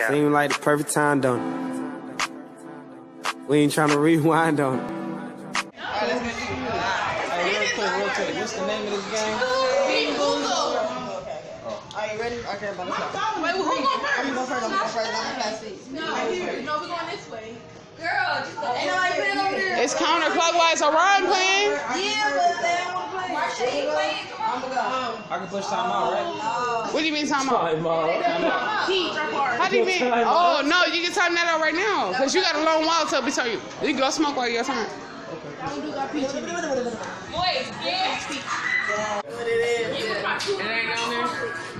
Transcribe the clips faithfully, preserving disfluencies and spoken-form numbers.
cap. Seemed like the perfect time, don't it? We ain't trying to rewind on it. Alright, let's get you. Alright, real quick, real quick. What's the name of this game? Beanboozled. Are you ready? Okay, about to start. Wait, who going first? I'm going first. I'm going first. I'm going to pass these. No, no, we're going this way. Girl, just go. Ain't nobody playing over there. It's counterclockwise. Orion playing. Yeah, but they don't want to play. Marsha, he playing. I'm going to go. I can push time out, right? What do you mean time out? Time out. Heat, How do you mean? Oh, no, you can time that out right now. Because you got a long while till we tell you. You can go smoke while you're time. I don't do that peachy. Boys, yeah. What it is. You put my two. It ain't down there.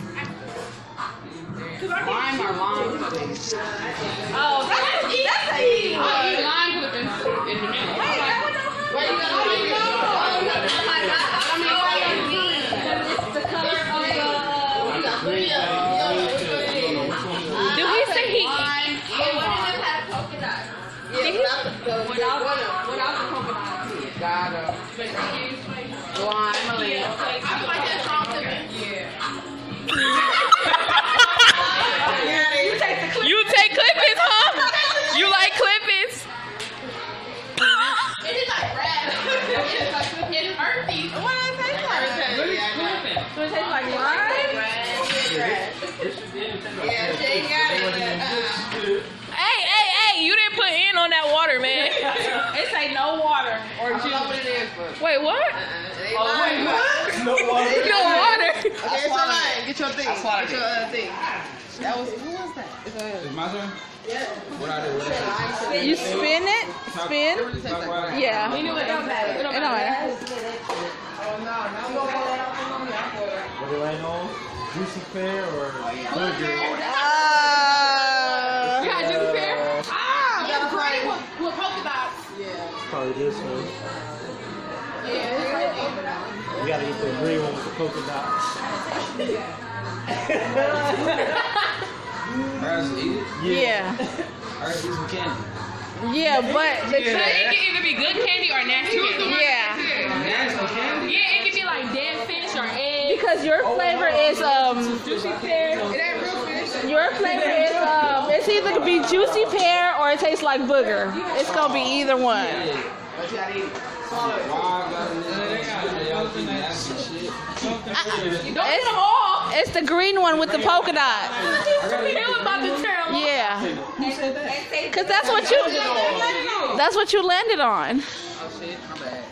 Lime or lime clippings? Oh, that's easy. That's easy. I eat lime clippings in the middle. Wait, I don't know. Why you got lime clippings? Oh, my God. I mean, what do you mean? The color of the... Did we say he... Lime and lime. Yeah, without the coconut. Got it. Lime, a little. I like that strong to me. You take clippings, huh? You like clippings? It is like red. It's earthy. What does it taste like? So it tastes like lime? Yeah, she ain't got it. Hey, hey, hey, you didn't put in on that water, man. It say no water or juice. What it is for. Wait, what? Oh, wait, what? No water. No water. Okay, it's fine. Get your thing. Get your other thing. That was, who was that? Is my turn? Yeah. What I do? What I do? You spin it? Spin? Yeah. You knew it don't matter. It don't matter. What do I know? Juicy pear or burger? Uh, You got juicy pear? Ah, that's great with, with polka dots. Yeah. Probably this one. Yeah, it's right You gotta get the green one with the polka dots. Alright, so eat it? yeah. Alright, eat some candy. Yeah, but the So it can either be good candy or nasty candy. yeah, Nasty candy? Yeah, it can be like dead fish or egg. because your flavor is um Juicy pear. It ain't real fish. your flavor is um it's either gonna be juicy pear or it tastes like booger. It's gonna be either one. But you gotta eat it. Swallow it. You don't eat them all. It's the green one with the polka dot. It was about to turn. Yeah, cause that's what you that's what you landed on. Oh shit, my bad.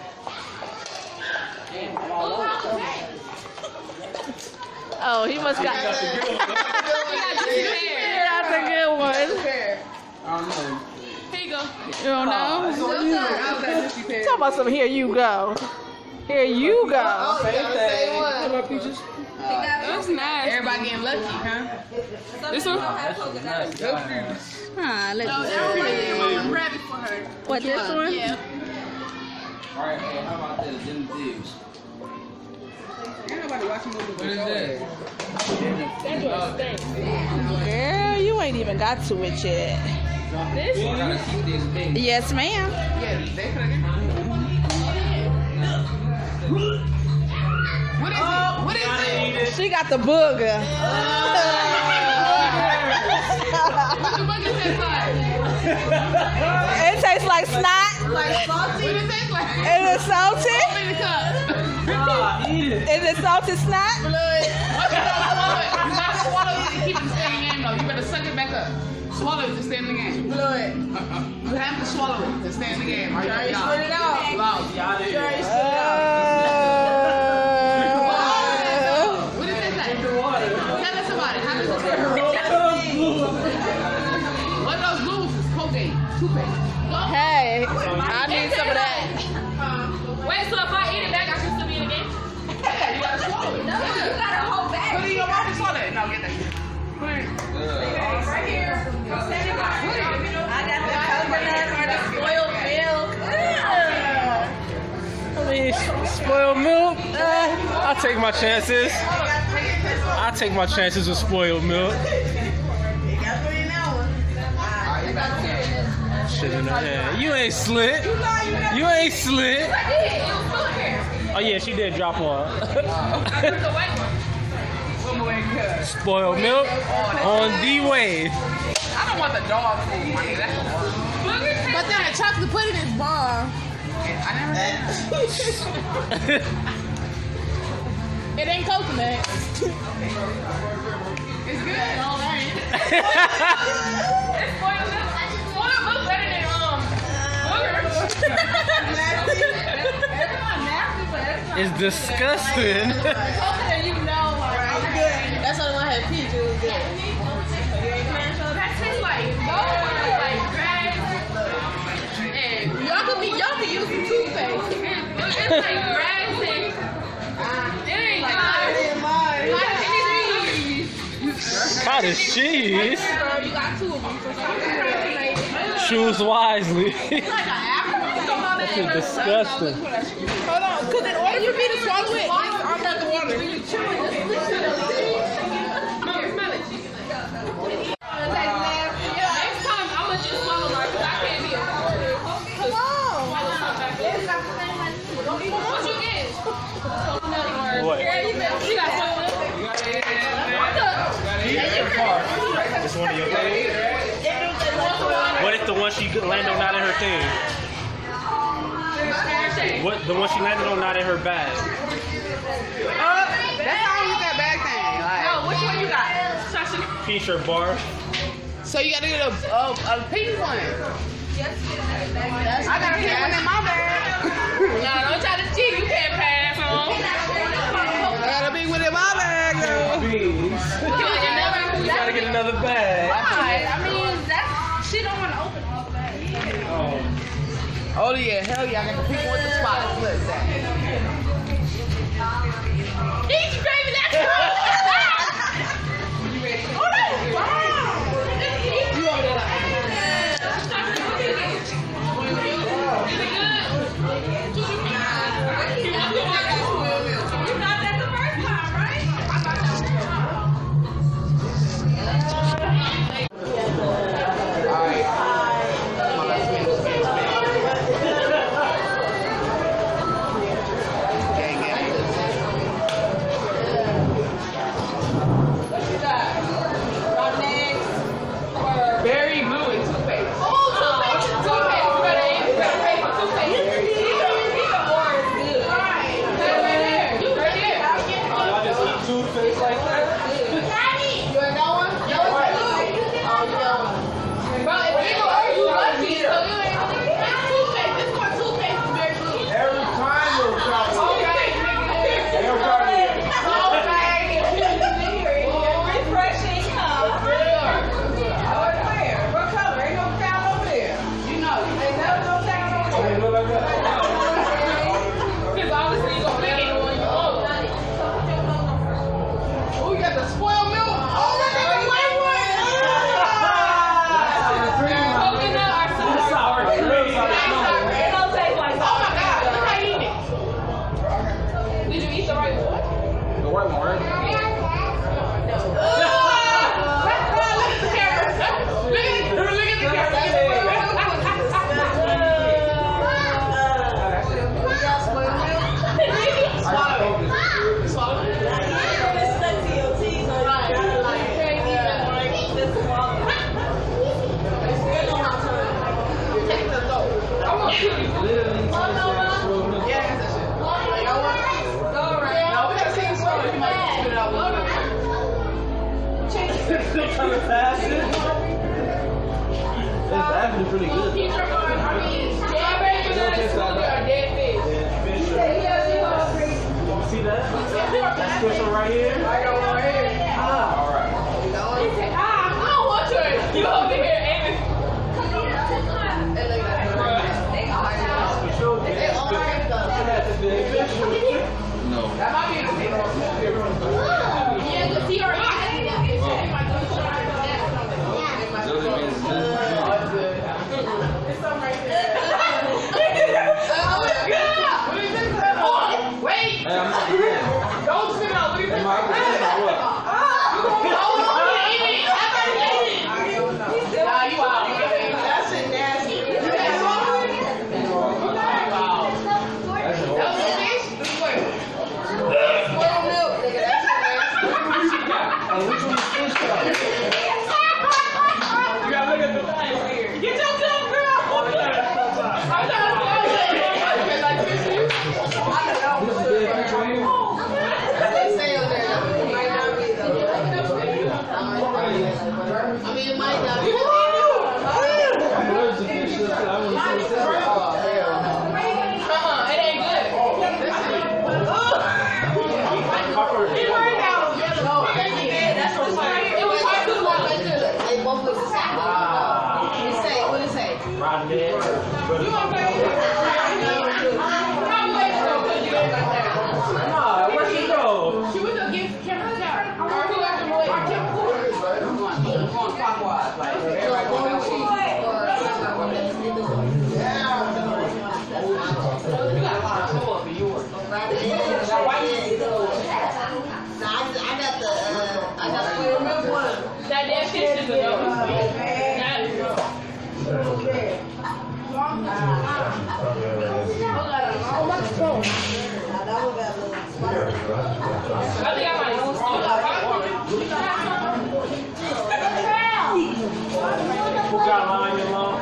Oh, he must got He got juicy pear. that's a good one. I don't know. Here you go. You don't know? How's that juicy pear? Talk about some. Here you go. Here you go. Same thing. What about peaches? That's nice. Everybody getting lucky, huh? This one? Ah, let's No, see. everybody grab it for her. What, this one? Yeah. Alright, hey, how about this? Them thieves. Ain't nobody watching movies. What is that? Girl, you ain't even got to it yet. I gotta keep this big. Yes, ma'am. Yeah, they put it in. What is it? What is it? She got the booger. What the booger taste like? It tastes like snot. Like salty? What it taste like? Is it salty? Open the cup. Ah, eat it. Is it salty snot? Once you don't swallow it, you gotta swallow it to keep it to stay in the game though. You better suck it back up. Swallow it to stay in the game. Fluid. You have to swallow it to stay in the game. Are you Already y'all? spit it out. Loud. Y'all did. Already Uh, spit it out. What does it taste like? Tell us about it. How does it taste? What are those blues? It's Colgate. Toothpaste. hey, I need some of that. Wait, so if I eat it back, I can still be in the game? You gotta swallow it. No, you gotta hold back. Put it in your mouth and swallow it. No, get that. Put it in. Right here. I got the coconut or the spoiled milk. I mean, spoiled milk. Uh, I'll take my chances. I'll take my chances with spoiled milk. Shit in her hand. You ain't slit. You ain't slit. Oh yeah, she did drop one. Spoiled milk on the way. want the dog food, my nigga. That's the one. But then the chocolate pudding is bomb. I never had that. It ain't coconut. It's good. All right. It's spoiled milk. Spoiled milk better than um boogers. It's disgusting. Coconut, you know, like, that's why when I had peach, it was good. That tastes like boogers, like grass. And Y'all could be, y'all could use some toothpaste. it's like grass and it ain't like Cottage cheese. Girl, you got two of them. So stop. Choose wisely. It's like an apple. This is disgusting. Hold on, because in order for me to swallow it, I'm not the water. next time I'ma just swallow like I can't be a Come on. What you get? What? She got swallowed. It's one of your things. What if the one she landed on not in her thing? What the one she landed on not in her bag? Uh, that's how you get that bag thing. Like, no, which one you got? Peach or bar? So you gotta get a, a, a pink one. I got a pink one in my bag. No, don't try to cheat. You can't pass on. I got a pink one in my bag, girl. Beans. You gotta get another bag. Why? I mean, that's, she don't want to open all the bags. Oh. Oh yeah, hell yeah, I got the pink one with the spots. Look at that. He's craving that cool. Oh, that's fine. You over there like, is it good? You thought that the first time, right? I thought that was Berry glue and toothpaste. Oh, toothpaste! Toothpaste! You better eat. You better pay for toothpaste. Either or is good. Right. Right there. You right there. Y'all just eat toothpaste like that? Daddy! You ain't got one? No, it's good. Oh, no. Bro, if you go over, you lucky. So you ain't toothpaste. This one toothpaste is very glue. Every time we're trying to Okay, nigga. Every time Refreshing, huh? What color? Ain't no foul over there. You know. Ain't never no foul over there. we look like that. Because obviously you gonna make it when you old. Oh, you got the spoiled milk? Oh, look at the white one! Coconut or sour? Sour cream. It don't taste like sour. Oh my God, look how you eat it. Did you eat the right one? The white one, right? Still trying to pass it. It's actually pretty good. I mean, strawberry banana smoothie or dead fish? See that? That's special right here. I got one right here. Ah, all right. He said, ah, I don't want yours. You over here aiming. For sure. It has to be official. No. That might be a big one. Yeah, because he already had it. Wait! Hey, I'm not Don't spit out. Look at this. I mean, it might not be. Uh-huh, it ain't good. That's what I'm saying. It was hard to walk like this. It both looks the same. What it say? What it say? You want to play with it? How much though could you get like that? Nah, where she go? She was gonna give Cameron a tap. Or who got the boy? Or Kim. Going clockwise, like everybody going that way. You got a lot of toe up in yours. Now, why you Nah, I got the, uh, I got the real one. That damn shit is a no. That is no. I think I might have Who got line in long?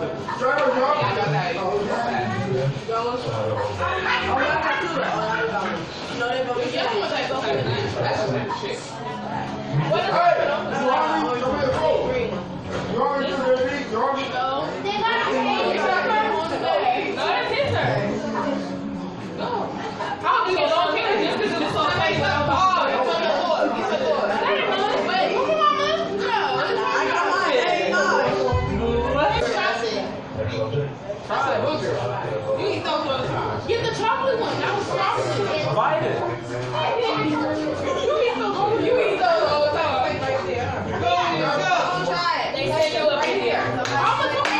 Get the chocolate one. That was chocolate. Bite it. You eat those. You eat those all the time. Right there. Go, go. Try it. They say you up in here. I'm gonna come on.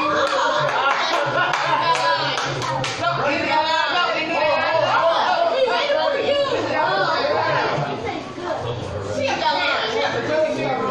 No, no, no, we waiting for you. She got that line. She got the really big line.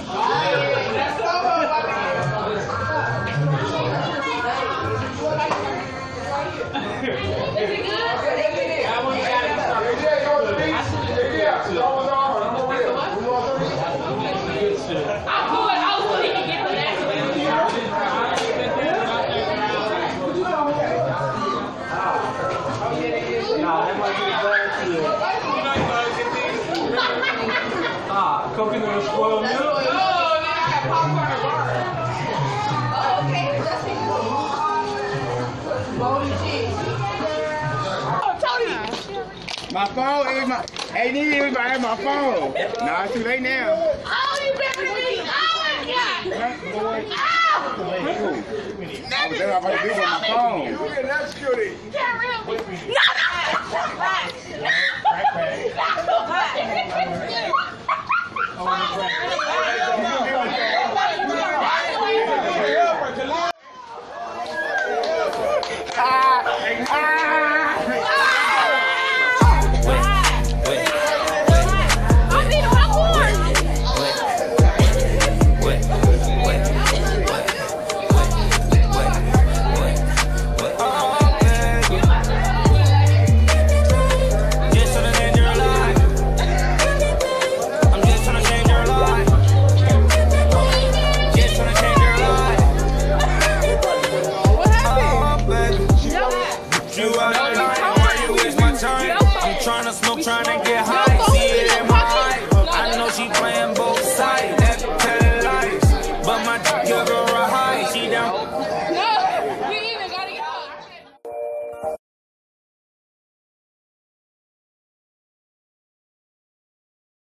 There goes. That's what you oh, then I got popcorn and bar. Oh, okay. Moldy cheese. Oh, Tony. My phone is my. Hey, nigga, everybody have my phone. Nah, it's too late now. Oh, you better than me. Oh, my God. Boy. Oh. I was there about to do with my phone. That's good. Can't really. No, no. No. No.